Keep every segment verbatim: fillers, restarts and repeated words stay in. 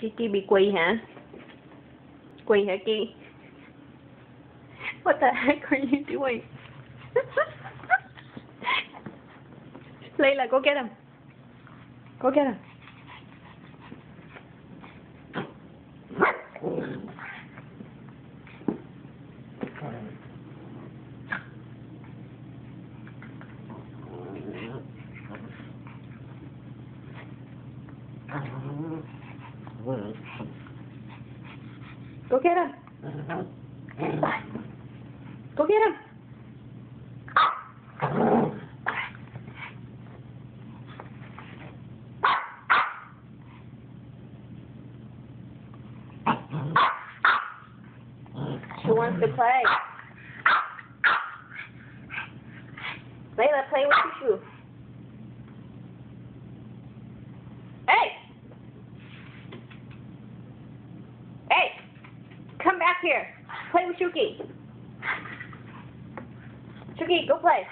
Kiki bị quỳ hả? Quỳ hả Ki? What the heck are you doing? Layla, go get him. Go get him. Go get him. Go get him. Who wants to play? Layla, play with your shoe. Hey! Hey! Come back here. Play with Shuki. Shuki, go play.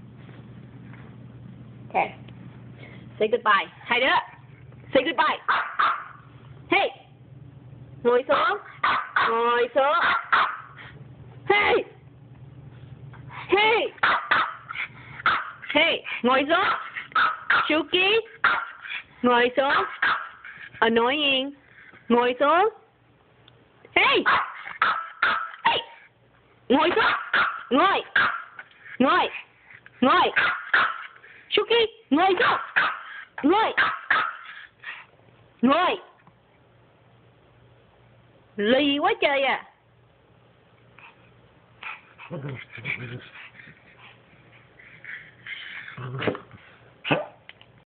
Okay. Say goodbye. Hai đứa. Say goodbye. Hey! Ngồi xuống. Ngồi xuống. Hey! Hey! Hey! Ngồi xuống. Shuki. Ngồi xuống. Annoying. Ngồi xuống. Hey! Hey! Ngồi xuống. Ngồi. Ngồi. Ngồi. Shuki, ngồi xuống. Ngồi. Ngồi. Lì quá trời à.